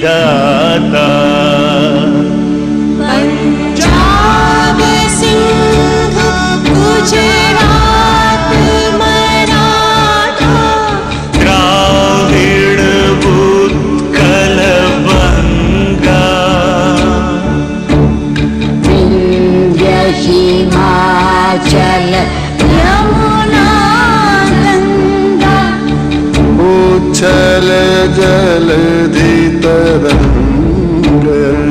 दाता। पंजाब सिंध गुजरात मराठा, द्राविड़ उत्कल बंगा, विंध्य हिमाचल यमुना गंगा, उच्छल जलधि तरंग,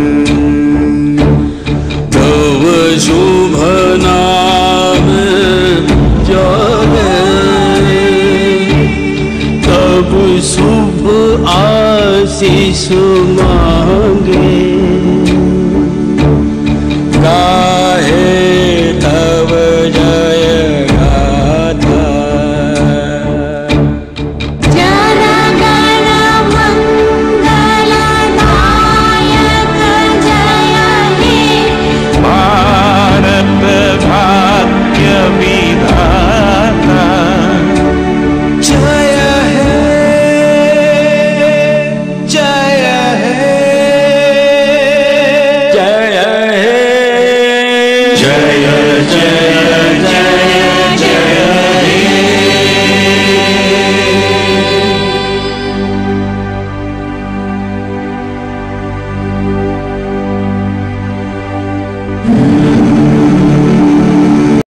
तव शुभ नाम जागे, तब शुभ आशीष